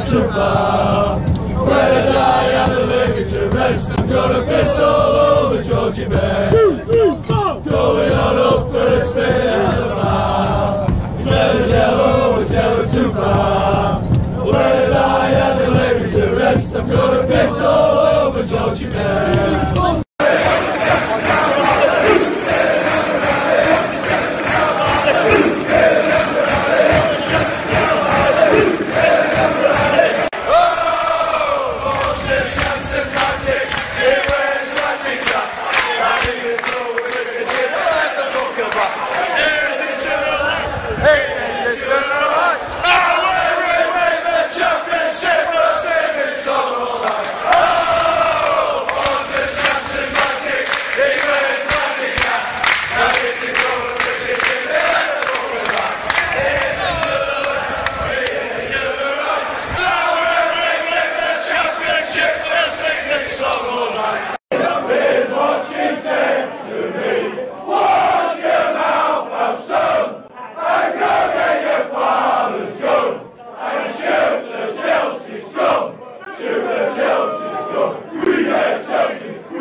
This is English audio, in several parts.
too far. When I die and I leave it to rest, I'm gonna piss all over Georgie Bay. 2, 3, 4. Going on up to the spit and the bar. It's yellow too far. When I die and I leave it to rest, I'm gonna piss all over Georgie Bay.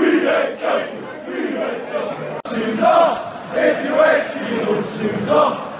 If you ain't, you lose shoes on.